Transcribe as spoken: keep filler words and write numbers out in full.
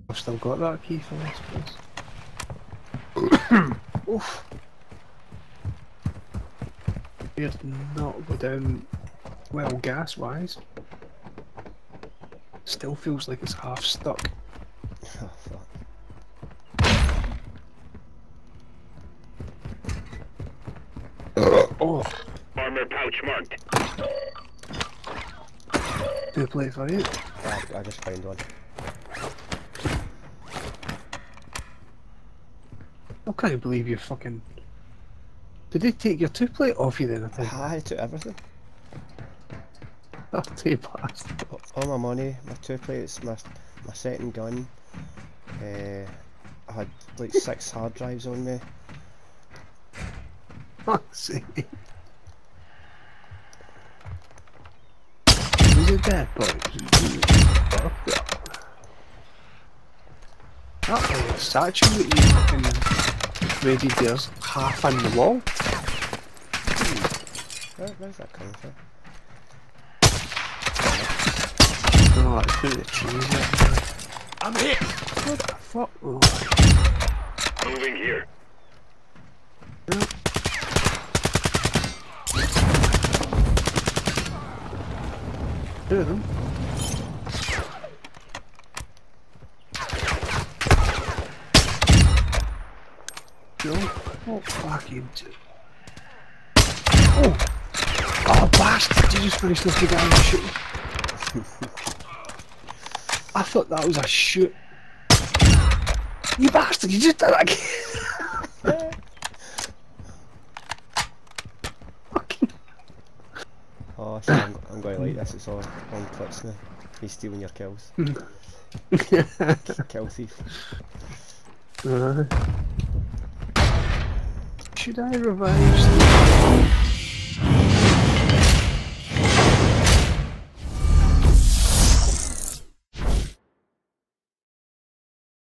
I've still got that key for this place. Oof. Did not go down well gas wise. Still feels like it's half stuck. Oh fuck. Oh, Armor pouch marked. do play for you. I, I just found one. I can't believe you fucking. Did they take your two plate off you then? I think. I took everything. Oh, two bastard. All my money, my two plates, my my second gun. Uh, I had like six hard drives on me. Fuck's sake. Was it dead, boys? That uh, statue that you fucking raided there's half in the wall. Where, where's that coming from? Oh, it's through the trees. Yeah. I'm hit. What the fuck? Oh. Moving here. Yeah. Two of them. No. Oh, fucking. Oh! Oh, bastard! You just finished off the guy and shooting. I thought that was a shoot. You bastard! You just did that again! Fucking. Oh, see, I'm, I'm going to like this. It's all on clicks now. He's stealing your kills. Kill thief. Uh, should I revive Steve?